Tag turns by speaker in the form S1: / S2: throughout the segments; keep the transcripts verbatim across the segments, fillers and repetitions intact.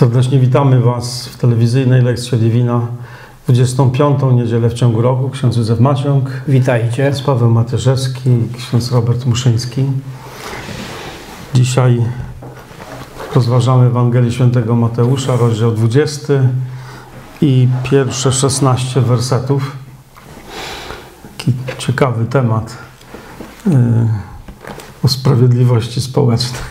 S1: Serdecznie witamy Was w telewizyjnej Lectio Divina, dwudziestą piątą niedzielę w ciągu roku. Ksiądz Józef Maciąg.
S2: Witajcie.
S1: Ksiądz Paweł Matyszewski, ksiądz Robert Muszyński. Dzisiaj rozważamy Ewangelię Świętego Mateusza, rozdział dwudziesty i pierwsze szesnaście wersetów. Taki ciekawy temat yy, o sprawiedliwości społecznej.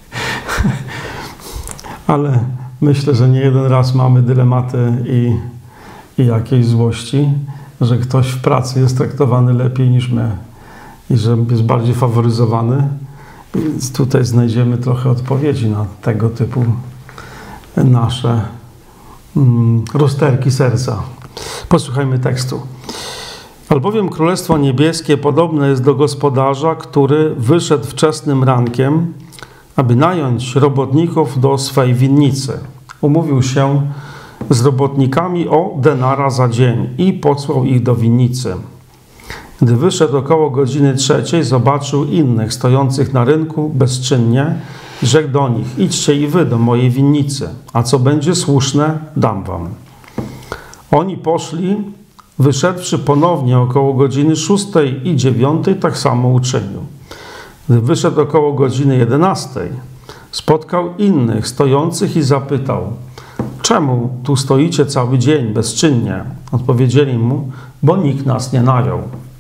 S1: Ale myślę, że nie jeden raz mamy dylematy i, i jakiejś złości, że ktoś w pracy jest traktowany lepiej niż my i że jest bardziej faworyzowany. Więc tutaj znajdziemy trochę odpowiedzi na tego typu nasze mm, rozterki serca. Posłuchajmy tekstu. Albowiem Królestwo Niebieskie podobne jest do gospodarza, który wyszedł wczesnym rankiem, aby nająć robotników do swej winnicy. Umówił się z robotnikami o denara za dzień i posłał ich do winnicy. Gdy wyszedł około godziny trzeciej, zobaczył innych stojących na rynku bezczynnie i rzekł do nich: idźcie i wy do mojej winnicy, a co będzie słuszne, dam wam. Oni poszli, wyszedłszy ponownie około godziny szóstej i dziewiątej, tak samo uczynił. Gdy wyszedł około godziny jedenastej, spotkał innych stojących i zapytał: czemu tu stoicie cały dzień bezczynnie? Odpowiedzieli mu: bo nikt nas nie najął.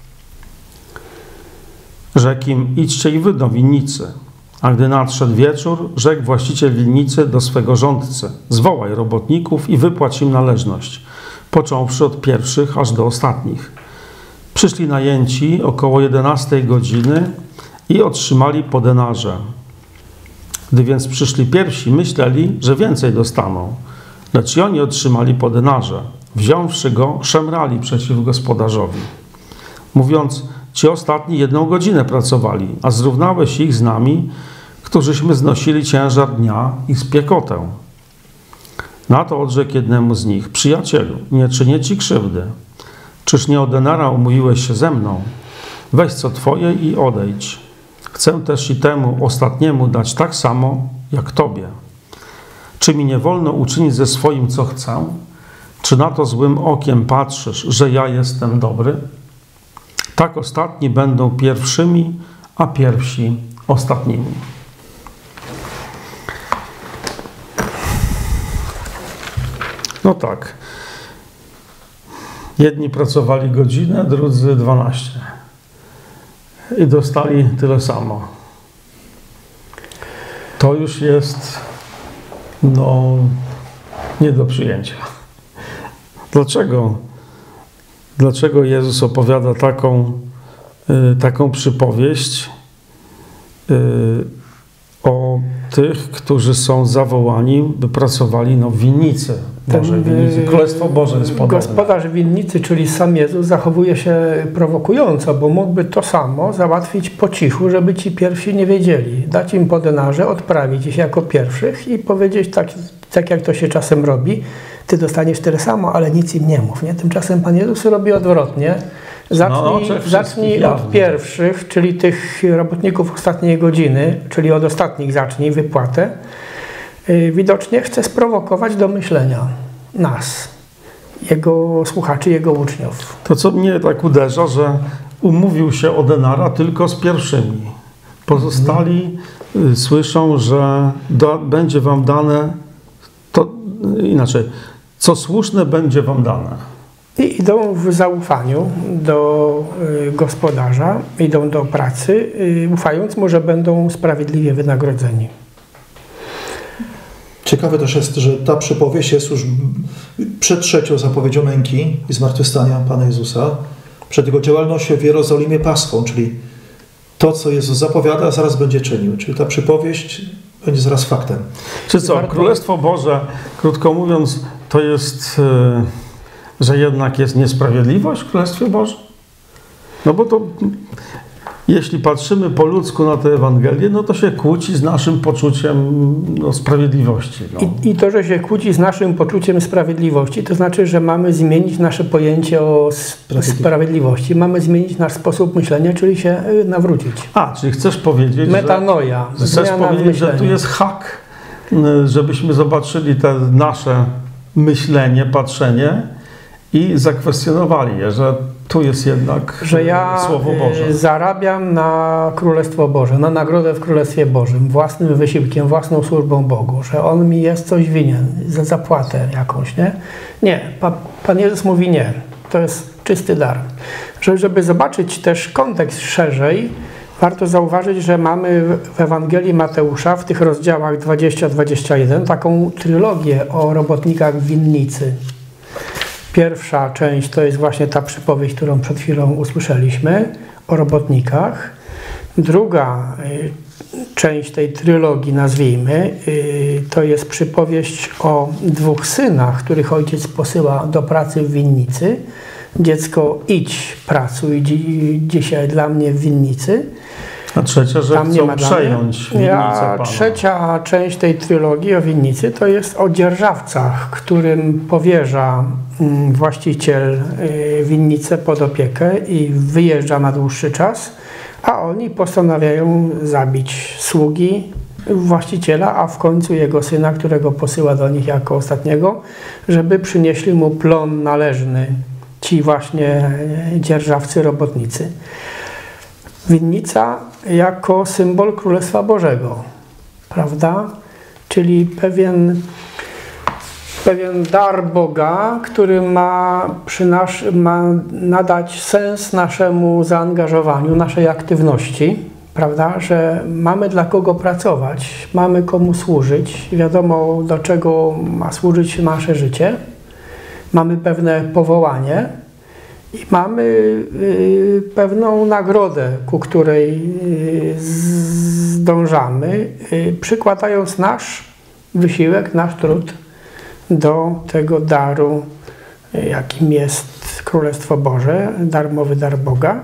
S1: Rzekł im: idźcie i wy do winnicy. A gdy nadszedł wieczór, rzekł właściciel winnicy do swego rządcy: zwołaj robotników i wypłać im należność, począwszy od pierwszych aż do ostatnich. Przyszli najęci około jedenastej godziny i otrzymali po denarze. Gdy więc przyszli pierwsi, myśleli, że więcej dostaną, lecz i oni otrzymali po denarze. Wziąwszy go, szemrali przeciw gospodarzowi, mówiąc: ci ostatni jedną godzinę pracowali, a zrównałeś ich z nami, którzyśmy znosili ciężar dnia i spiekotę. Na to odrzekł jednemu z nich: przyjacielu, nie czynię ci krzywdy. Czyż nie o denara umówiłeś się ze mną? Weź co twoje i odejdź. Chcę też i temu ostatniemu dać tak samo, jak tobie. Czy mi nie wolno uczynić ze swoim, co chcę? Czy na to złym okiem patrzysz, że ja jestem dobry? Tak ostatni będą pierwszymi, a pierwsi ostatnimi. No tak. Jedni pracowali godzinę, drudzy dwanaście. I dostali tyle samo. To już jest no nie do przyjęcia. Dlaczego? Dlaczego Jezus opowiada taką, y, taką przypowieść y, o tych, którzy są zawołani, by pracowali no, w winnicy Bożej, winnicy. Królestwo Boże jest podobne.
S2: Gospodarz winnicy, czyli sam Jezus, zachowuje się prowokująco, bo mógłby to samo załatwić po cichu, żeby ci pierwsi nie wiedzieli. Dać im po denarze, odprawić ich jako pierwszych i powiedzieć tak, tak jak to się czasem robi: ty dostaniesz tyle samo, ale nic im nie mów. Nie? Tymczasem Pan Jezus robi odwrotnie. Zacznij, no, zacznij od pierwszych, czyli tych robotników ostatniej godziny, czyli od ostatnich zacznij wypłatę. Widocznie chce sprowokować do myślenia nas, jego słuchaczy, jego uczniów.
S1: To, co mnie tak uderza, że umówił się o denara tylko z pierwszymi. Pozostali hmm. słyszą, że da, będzie wam dane, to inaczej, co słuszne będzie wam dane.
S2: I idą w zaufaniu do y, gospodarza, idą do pracy, y, ufając mu, że będą sprawiedliwie wynagrodzeni.
S3: Ciekawe też jest, że ta przypowieść jest już przed trzecią zapowiedzią męki i zmartwychwstania Pana Jezusa, przed Jego działalnością w Jerozolimie Paschą, czyli to, co Jezus zapowiada, zaraz będzie czynił. Czyli ta przypowieść będzie zaraz faktem.
S1: Czy co? Królestwo Boże, krótko mówiąc, to jest... Yy... że jednak jest niesprawiedliwość w Królestwie Bożym? No bo to, jeśli patrzymy po ludzku na tę Ewangelię, no to się kłóci z naszym poczuciem no, sprawiedliwości. No.
S2: I, I to, że się kłóci z naszym poczuciem sprawiedliwości, to znaczy, że mamy zmienić nasze pojęcie o sprawiedliwości. Mamy zmienić nasz sposób myślenia, czyli się nawrócić.
S1: A, czyli chcesz powiedzieć,
S2: metanoja,
S1: że, chcesz powiedzieć, że tu jest hak żebyśmy zobaczyli te nasze myślenie, patrzenie i zakwestionowali je, że tu jest jednak
S2: że ja
S1: Słowo Boże.
S2: Zarabiam na Królestwo Boże, na nagrodę w Królestwie Bożym, własnym wysiłkiem, własną służbą Bogu, że On mi jest coś winien, za zapłatę jakąś, nie? Nie, pa, Pan Jezus mówi nie, to jest czysty dar. Że, żeby zobaczyć też kontekst szerzej, warto zauważyć, że mamy w Ewangelii Mateusza w tych rozdziałach dwudziestym do dwudziestego pierwszego taką trylogię o robotnikach w winnicy. Pierwsza część to jest właśnie ta przypowieść, którą przed chwilą usłyszeliśmy, o robotnikach. Druga część tej trylogii, nazwijmy, to jest przypowieść o dwóch synach, których ojciec posyła do pracy w winnicy. Dziecko, idź, pracuj dzi dzisiaj dla mnie w winnicy.
S1: A trzecia, że
S2: Tam
S1: chcą przejąć winnicę
S2: A
S1: Pana.
S2: trzecia część tej trylogii o winnicy to jest o dzierżawcach, którym powierza właściciel winnicę pod opiekę i wyjeżdża na dłuższy czas, a oni postanawiają zabić sługi właściciela, a w końcu jego syna, którego posyła do nich jako ostatniego, żeby przynieśli mu plon należny, ci właśnie dzierżawcy, robotnicy. Winnica jako symbol Królestwa Bożego, prawda? Czyli pewien, pewien dar Boga, który ma, przynasz, ma nadać sens naszemu zaangażowaniu, naszej aktywności, prawda? Że mamy dla kogo pracować, mamy komu służyć, wiadomo do czego ma służyć nasze życie, mamy pewne powołanie, i mamy y, pewną nagrodę, ku której y, zdążamy, y, przykładając nasz wysiłek, nasz trud do tego daru, y, jakim jest Królestwo Boże, darmowy dar Boga.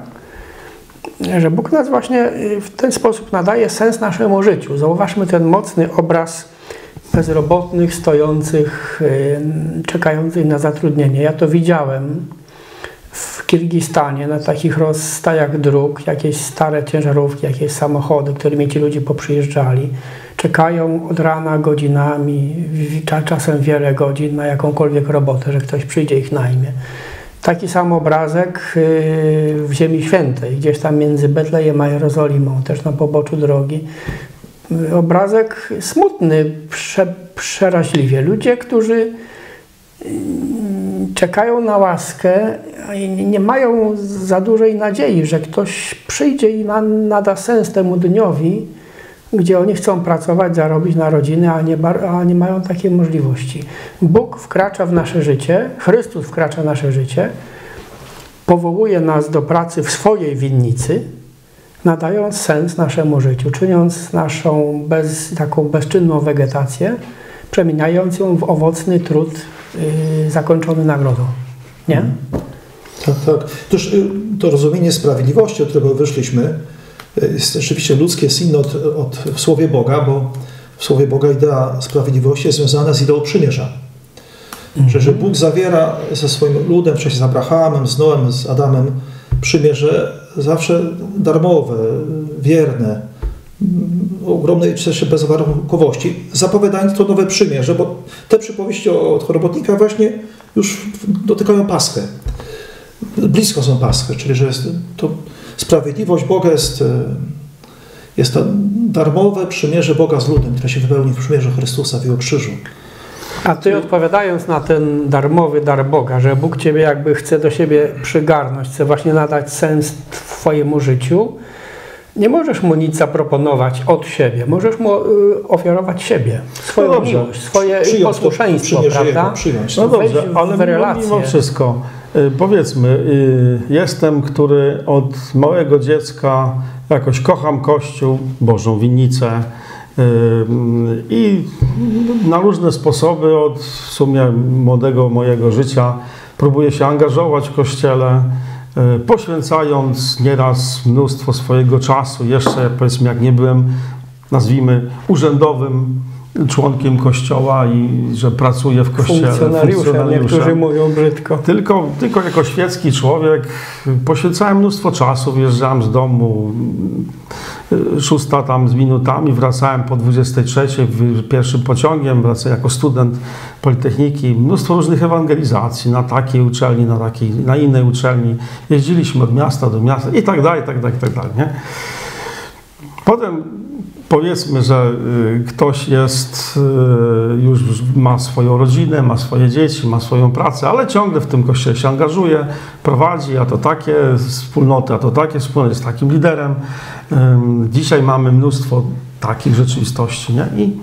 S2: Że Bóg nas właśnie w ten sposób nadaje sens naszemu życiu. Zauważmy ten mocny obraz bezrobotnych, stojących, y, czekających na zatrudnienie. Ja to widziałem w Kirgistanie, na takich rozstajach dróg, jakieś stare ciężarówki, jakieś samochody, którymi ci ludzie poprzyjeżdżali, czekają od rana godzinami, czasem wiele godzin na jakąkolwiek robotę, że ktoś przyjdzie ich najmie. Taki sam obrazek w Ziemi Świętej, gdzieś tam między Betlejem a Jerozolimą, też na poboczu drogi. Obrazek smutny, prze, przeraźliwie. Ludzie, którzy czekają na łaskę i nie mają za dużej nadziei, że ktoś przyjdzie i nada sens temu dniowi, gdzie oni chcą pracować, zarobić na rodziny, a nie, a nie mają takiej możliwości. Bóg wkracza w nasze życie, Chrystus wkracza w nasze życie, powołuje nas do pracy w swojej winnicy, nadając sens naszemu życiu, czyniąc naszą bez, taką bezczynną wegetację, przemieniając ją w owocny trud yy, zakończony nagrodą. Nie?
S3: Tak, tak. Toż to rozumienie sprawiedliwości, od którego wyszliśmy, jest rzeczywiście ludzkie, jest inne od, od, w Słowie Boga, bo w Słowie Boga idea sprawiedliwości jest związana z ideą przymierza. Mm-hmm. Że, że Bóg zawiera ze swoim ludem, wcześniej z Abrahamem, z Noem, z Adamem, przymierze zawsze darmowe, wierne, o ogromnej też bezwarunkowości, zapowiadając to nowe przymierze, bo te przypowieści od robotnika właśnie już dotykają Paschę. Blisko są Paschę, czyli że jest to sprawiedliwość Boga jest, jest to darmowe przymierze Boga z ludem, które się wypełni w przymierzu Chrystusa w Jego krzyżu.
S2: A Ty odpowiadając na ten darmowy dar Boga, że Bóg Ciebie jakby chce do siebie przygarnąć, chce właśnie nadać sens Twojemu życiu, nie możesz Mu nic zaproponować od siebie. Możesz Mu ofiarować siebie, swoją no miłość, swoje przyjąć posłuszeństwo, to, prawda?
S1: Przyjąć. No dobrze, ale mimo wszystko, powiedzmy, jestem, który od małego dziecka jakoś kocham Kościół, Bożą winnicę i na różne sposoby od w sumie młodego mojego życia próbuję się angażować w Kościele, poświęcając nieraz mnóstwo swojego czasu, jeszcze powiedzmy jak nie byłem, nazwijmy, urzędowym członkiem Kościoła i że pracuję w Kościele.
S2: Funkcjonariuszem, niektórzy mówią brzydko.
S1: Tylko, tylko jako świecki człowiek poświęcałem mnóstwo czasu, wyjeżdżałem z domu szósta tam z minutami, wracałem po dwudziestej trzeciej pierwszym pociągiem, wracałem jako student Politechniki, mnóstwo różnych ewangelizacji na takiej uczelni, na takiej, na innej uczelni. Jeździliśmy od miasta do miasta i tak dalej, i tak dalej, i tak dalej, nie? Potem powiedzmy, że ktoś jest, już ma swoją rodzinę, ma swoje dzieci, ma swoją pracę, ale ciągle w tym kościele się angażuje, prowadzi, a to takie wspólnoty, a to takie wspólnoty, jest takim liderem. Dzisiaj mamy mnóstwo takich rzeczywistości, nie? I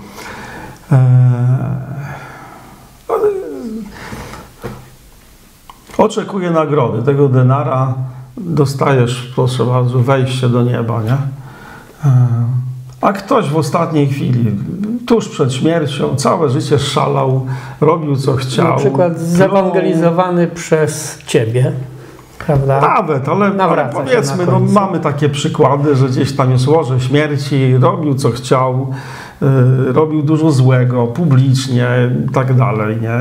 S1: oczekuję nagrody. Tego denara dostajesz, proszę bardzo, wejście do nieba, nie? A ktoś w ostatniej chwili, tuż przed śmiercią, całe życie szalał, robił co chciał. Na
S2: przykład zewangelizowany przez ciebie, prawda?
S1: Nawet, ale, ale powiedzmy, no, mamy takie przykłady, że gdzieś tam jest łoże śmierci, robił co chciał, y, robił dużo złego, publicznie i tak dalej, nie?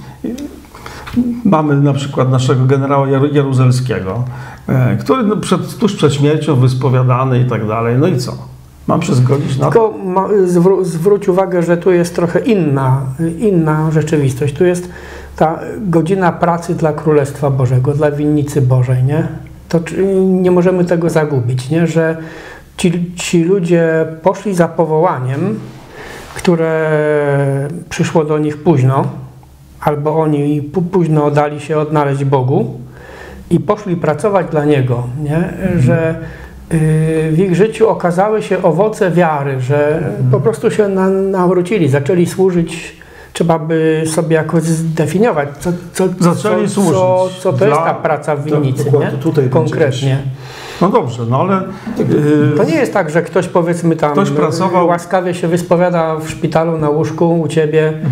S1: Mamy na przykład naszego generała Jaruzelskiego, y, który no, przed, tuż przed śmiercią wyspowiadany i tak dalej, no i co? Mam się zgodzić na to?
S2: Tylko ma, zwró zwróć uwagę, że tu jest trochę inna, inna rzeczywistość. Tu jest ta godzina pracy dla Królestwa Bożego, dla winnicy Bożej, nie? To nie możemy tego zagubić, nie? Że ci, ci ludzie poszli za powołaniem, które przyszło do nich późno, albo oni późno dali się odnaleźć Bogu i poszli pracować dla Niego, nie? Że w ich życiu okazały się owoce wiary, że po prostu się na, nawrócili, zaczęli służyć. Trzeba by sobie jakoś zdefiniować, co, co,
S1: zaczęli
S2: co,
S1: służyć
S2: co, co to
S1: dla...
S2: jest ta praca w winnicy,
S3: tak,
S2: nie?
S3: Tutaj
S2: Konkretnie.
S1: No dobrze, no ale...
S2: Yy, to nie jest tak, że ktoś powiedzmy tam
S1: ktoś pracował...
S2: łaskawie się wyspowiada w szpitalu na łóżku u ciebie mhm.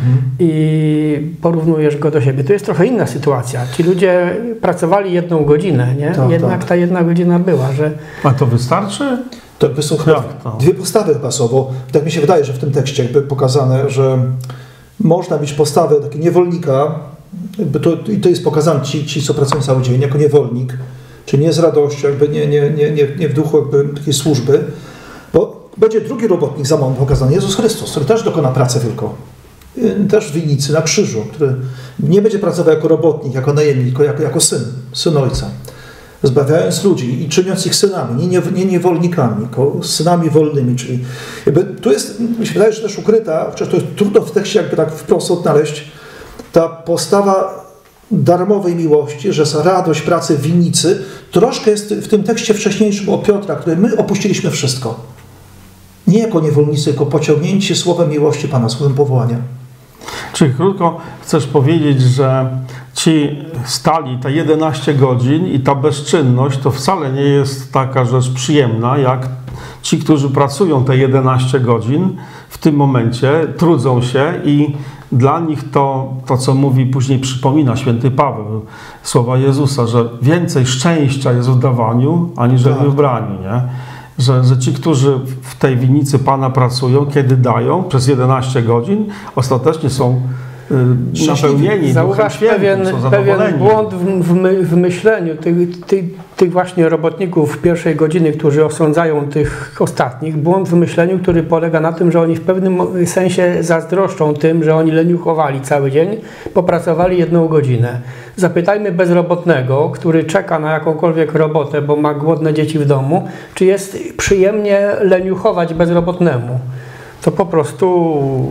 S2: i porównujesz go do siebie. To jest trochę inna sytuacja. Ci ludzie pracowali jedną godzinę, nie? Tak, Jednak tak. ta jedna godzina była, że...
S1: A to wystarczy?
S3: To są chyba dwie postawy chyba są, bo tak mi się wydaje, że w tym tekście jakby pokazane, że można mieć postawę takiego niewolnika, jakby to, i to jest pokazane, ci, ci co pracują cały dzień, jako niewolnik, czy nie z radością, jakby nie, nie, nie, nie, nie w duchu jakby takiej służby, bo będzie drugi robotnik za moment pokazany, Jezus Chrystus, który też dokona pracę wielką, też w winnicy, na krzyżu, który nie będzie pracował jako robotnik, jako najemnik, tylko jako, jako syn, syn Ojca, zbawiając ludzi i czyniąc ich synami, nie, nie niewolnikami, tylko synami wolnymi, czyli jakby tu jest, mi się wydaje, że też ukryta, chociaż to jest trudno w tekście jakby tak wprost odnaleźć, ta postawa darmowej miłości, że za radość pracy w winnicy, troszkę jest w tym tekście wcześniejszym o Piotra, który my opuściliśmy wszystko. Nie jako niewolnicy, tylko pociągnięci słowem miłości Pana, słowem powołania.
S1: Czyli krótko chcesz powiedzieć, że ci stali te jedenaście godzin i ta bezczynność to wcale nie jest taka rzecz przyjemna, jak ci, którzy pracują te jedenaście godzin w tym momencie, trudzą się i dla nich to, to co mówi później, przypomina święty Paweł, słowa Jezusa, że więcej szczęścia jest w dawaniu, aniżeli w braniu, nie? Że, że ci, którzy w tej winnicy Pana pracują, kiedy dają przez jedenaście godzin, ostatecznie są y, napełnieni Duchem Świętym,
S2: pewien,
S1: są
S2: pewien błąd w, w, my, w myśleniu tych, tych, tych właśnie robotników pierwszej godziny, którzy osądzają tych ostatnich. Błąd w myśleniu, który polega na tym, że oni w pewnym sensie zazdroszczą tym, że oni leniuchowali cały dzień, popracowali jedną godzinę. Zapytajmy bezrobotnego, który czeka na jakąkolwiek robotę, bo ma głodne dzieci w domu, czy jest przyjemnie leniuchować bezrobotnemu. To po prostu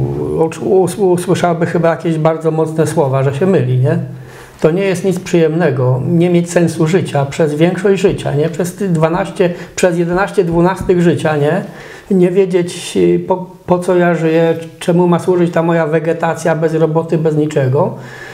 S2: usłyszałby chyba jakieś bardzo mocne słowa, że się myli, nie? To nie jest nic przyjemnego, nie mieć sensu życia przez większość życia, nie? Przez dwanaście, przez jedenaście dwunastych życia, nie? Nie wiedzieć po, po co ja żyję, czemu ma służyć ta moja wegetacja bez roboty, bez niczego.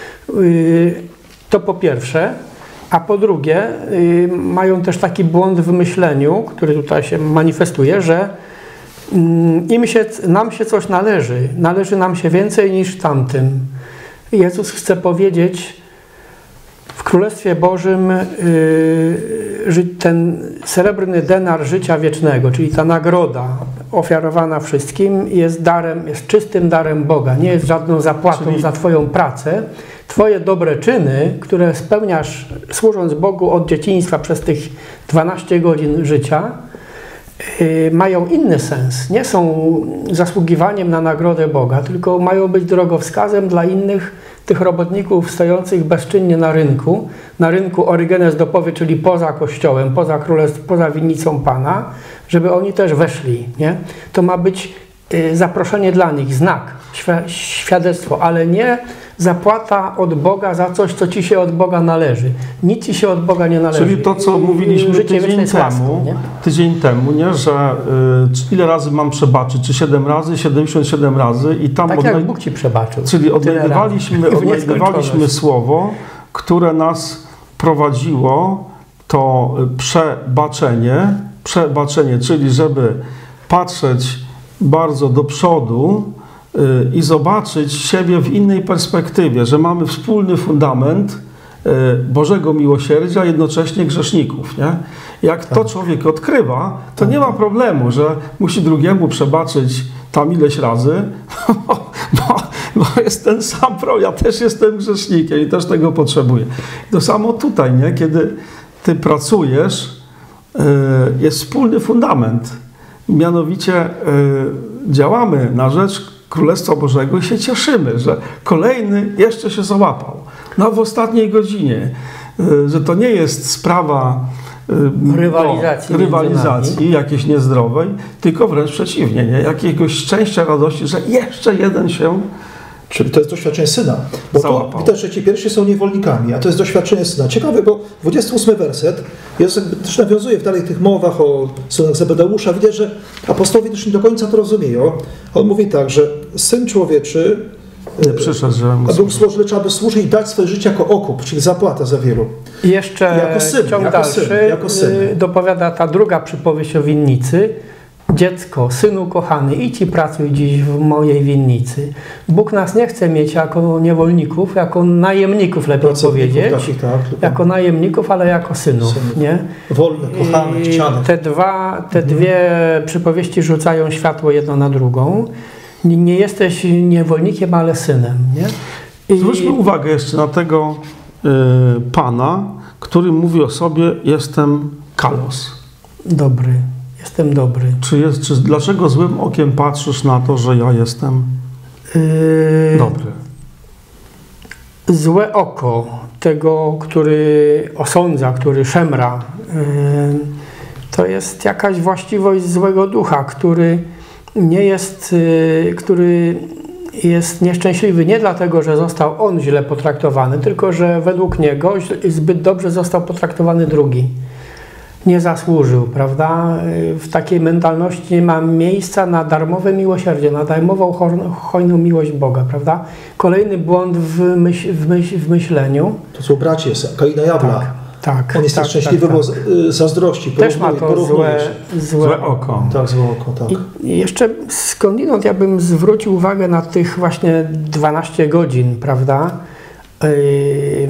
S2: To po pierwsze. A po drugie, mają też taki błąd w myśleniu, który tutaj się manifestuje, że im się, nam się coś należy, należy nam się więcej niż tamtym. Jezus chce powiedzieć, w Królestwie Bożym yy, ten srebrny denar życia wiecznego, czyli ta nagroda ofiarowana wszystkim, jest darem, jest czystym darem Boga, nie jest żadną zapłatą czyli... za Twoją pracę. Twoje dobre czyny, które spełniasz służąc Bogu od dzieciństwa przez tych dwanaście godzin życia, mają inny sens. Nie są zasługiwaniem na nagrodę Boga, tylko mają być drogowskazem dla innych tych robotników stojących bezczynnie na rynku, na rynku Orygenes dopowy, czyli poza Kościołem, poza królestwem, poza winnicą Pana, żeby oni też weszli. Nie? To ma być zaproszenie dla nich, znak, świadectwo, ale nie zapłata od Boga za coś, co ci się od Boga należy. Nic ci się od Boga nie należy.
S1: Czyli to, co mówiliśmy tydzień temu, nie? tydzień temu, nie? Że y, ile razy mam przebaczyć? Czy siedem razy? siedemdziesiąt siedem razy? I tam
S2: tak
S1: odnaj...
S2: jak Bóg ci przebaczył.
S1: Czyli odnajdywaliśmy, odnajdywaliśmy słowo, które nas prowadziło, to przebaczenie, przebaczenie, czyli żeby patrzeć bardzo do przodu i zobaczyć siebie w innej perspektywie, że mamy wspólny fundament Bożego miłosierdzia, jednocześnie grzeszników. Nie? Jak to człowiek odkrywa, to nie ma problemu, że musi drugiemu przebaczyć tam ileś razy, bo, bo, bo jest ten sam problem. Ja też jestem grzesznikiem i też tego potrzebuję. To samo tutaj, nie? Kiedy ty pracujesz, jest wspólny fundament. Mianowicie działamy na rzecz Królestwa Bożego i się cieszymy, że kolejny jeszcze się załapał. No w ostatniej godzinie, że to nie jest sprawa
S2: rywalizacji,
S1: no, rywalizacji jakiejś niezdrowej, tylko wręcz przeciwnie, nie? Jakiegoś szczęścia, radości, że jeszcze jeden się
S3: Czyli to jest doświadczenie Syna. Bo
S1: załapał.
S3: to widać, że ci pierwsi są niewolnikami, a to jest doświadczenie Syna. Ciekawe, bo dwudziesty ósmy werset jest, jakby też nawiązuje w dalej tych mowach o synach Zebedeusza. Widać, że apostołowie też nie do końca to rozumieją. On mówi tak, że Syn Człowieczy
S1: nie przyszedł, że
S3: a Bóg stworzył, lecz aby służyć i dać swoje życie jako okup, czyli zapłata za wielu.
S2: I jeszcze
S3: jako syn,
S2: ciąg
S3: jako
S2: dalszy
S3: syn, jako syn.
S2: dopowiada ta druga przypowieść o winnicy. Dziecko, synu kochany, idź i pracuj dziś w mojej winnicy. Bóg nas nie chce mieć jako niewolników, jako najemników, lepiej powiedzieć.
S3: Takich, tak,
S2: jako najemników, ale jako synów. synów. Nie?
S3: Wolne, kochane, chciane.
S2: Te, dwa, te
S3: mhm.
S2: dwie przypowieści rzucają światło jedno na drugą. Nie, nie jesteś niewolnikiem, ale synem. Nie?
S1: I... Zwróćmy uwagę jeszcze na tego y, Pana, który mówi o sobie, jestem kalos.
S2: Dobry. Jestem dobry.
S1: Czy jest, czy, dlaczego złym okiem patrzysz na to, że ja jestem yy, dobry?
S2: Złe oko tego, który osądza, który szemra, yy, to jest jakaś właściwość złego ducha, który nie jest, yy, który jest nieszczęśliwy nie dlatego, że został on źle potraktowany, tylko że według niego zbyt dobrze został potraktowany drugi. Nie zasłużył, prawda? W takiej mentalności nie ma miejsca na darmowe miłosierdzie, na darmową, hojną miłość Boga, prawda? Kolejny błąd w, myśl, w, myśl, w myśleniu.
S3: To są bracia, Kaina i Abla.
S2: Tak, tak.
S3: On jest
S2: tak,
S3: szczęśliwy,
S2: tak,
S3: bo
S2: tak.
S3: zazdrości.
S2: Też ma to złe, złe,
S1: złe oko.
S3: Tak, złe oko, tak.
S2: I jeszcze skądinąd ja bym zwrócił uwagę na tych właśnie dwanaście godzin, prawda? Yy,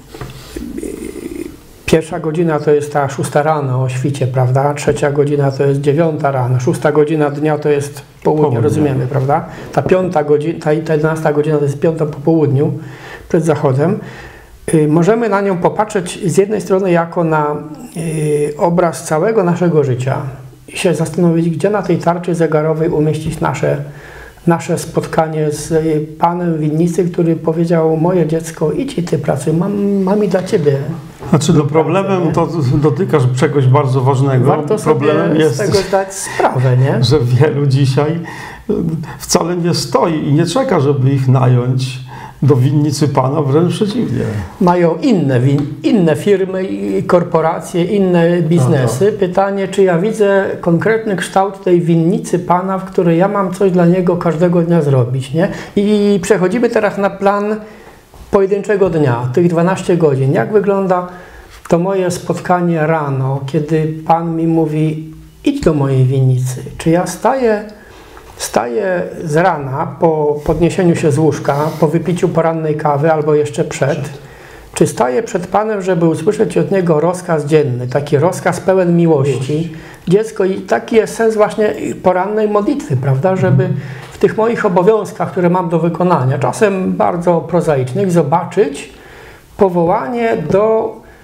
S2: Pierwsza godzina to jest ta szósta rano o świcie, prawda? Trzecia godzina to jest dziewiąta rano, szósta godzina dnia to jest południe, południe. Rozumiemy, prawda? Ta piąta godzina, ta, ta jedenasta godzina to jest piąta po południu, przed zachodem. Yy, możemy na nią popatrzeć z jednej strony jako na yy, obraz całego naszego życia i się zastanowić, gdzie na tej tarczy zegarowej umieścić nasze nasze spotkanie z Panem winnicy, który powiedział, moje dziecko, idź i ty pracuj, mam, mam i dla ciebie.
S1: Znaczy, no problemem to dotykasz czegoś bardzo ważnego.
S2: Warto
S1: problemem
S2: sobie
S1: jest,
S2: z tego zdać sprawę, nie?
S1: Że wielu dzisiaj wcale nie stoi i nie czeka, żeby ich nająć do winnicy Pana, wręcz przeciwnie.
S2: Mają inne, inne firmy i korporacje, inne biznesy. Pytanie, czy ja widzę konkretny kształt tej winnicy Pana, w której ja mam coś dla Niego każdego dnia zrobić, nie? I przechodzimy teraz na plan pojedynczego dnia, tych dwanaście godzin. Jak wygląda to moje spotkanie rano, kiedy Pan mi mówi, idź do mojej winnicy. Czy ja staję Wstaję z rana po podniesieniu się z łóżka, po wypiciu porannej kawy albo jeszcze przed, czy staję przed Panem, żeby usłyszeć od Niego rozkaz dzienny, taki rozkaz pełen miłości. Dziecko, i taki jest sens właśnie porannej modlitwy, prawda, żeby w tych moich obowiązkach, które mam do wykonania, czasem bardzo prozaicznych, zobaczyć powołanie do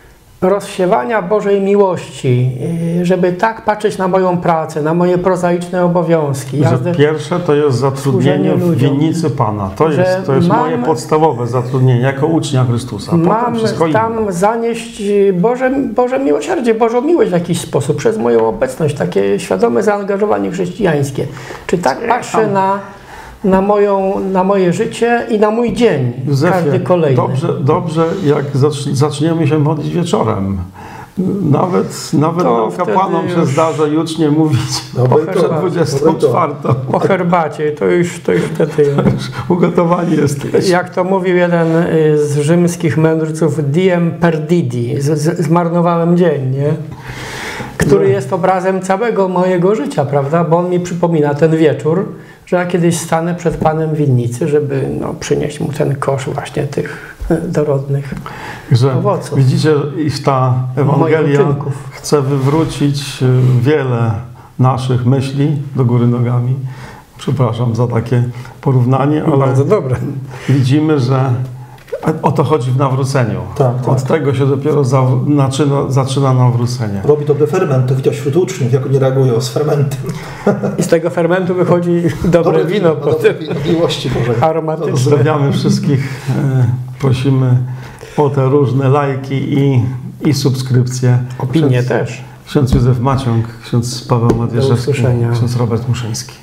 S2: rozsiewania Bożej miłości, y, żeby tak patrzeć na moją pracę, na moje prozaiczne obowiązki.
S1: Że pierwsze to jest zatrudnienie w winnicy Pana. To jest, to jest
S2: mam,
S1: moje podstawowe zatrudnienie jako ucznia Chrystusa.
S2: Mam tam inne. zanieść Boże, Boże miłosierdzie, Bożą miłość w jakiś sposób, przez moją obecność, takie świadome zaangażowanie chrześcijańskie. Czy tak patrzę na Na, moją, na moje życie i na mój dzień, Józefie, każdy kolejny.
S1: Dobrze, dobrze jak zaczniemy się modlić wieczorem. Nawet, nawet nam kapłanom się zdarza jucznie mówić przed dwudziestą czwartą.
S2: O herbacie, to już, to już wtedy
S1: ugotowani jesteś.
S2: Jak to mówił jeden z rzymskich mędrców, diem perdidi, z, z, zmarnowałem dzień, nie? Który jest obrazem całego mojego życia, prawda? Bo on mi przypomina ten wieczór, że ja kiedyś stanę przed Panem winnicy, żeby no, przynieść mu ten kosz właśnie tych dorodnych
S1: że
S2: owoców.
S1: Widzicie, iż ta Ewangelia chce wywrócić wiele naszych myśli do góry nogami. Przepraszam za takie porównanie, ale
S2: bardzo dobre.
S1: Widzimy, że o to chodzi w nawróceniu.
S3: Tak, tak.
S1: Od tego się dopiero za, zaczyna, zaczyna nawrócenie.
S3: Robi dobry ferment, to widać wśród uczniów, jak oni reagują z fermentem.
S2: I z tego fermentu wychodzi dobre, dobre wino, wino potem
S3: miłości Bożej.
S2: Aromatyczne.
S1: Pozdrawiamy wszystkich. Prosimy o te różne lajki i, i subskrypcje.
S2: Opinie
S1: ksiądz,
S2: też.
S1: Ksiądz Józef Maciąg, ksiądz Paweł Madierzewski, ksiądz Robert Muszyński.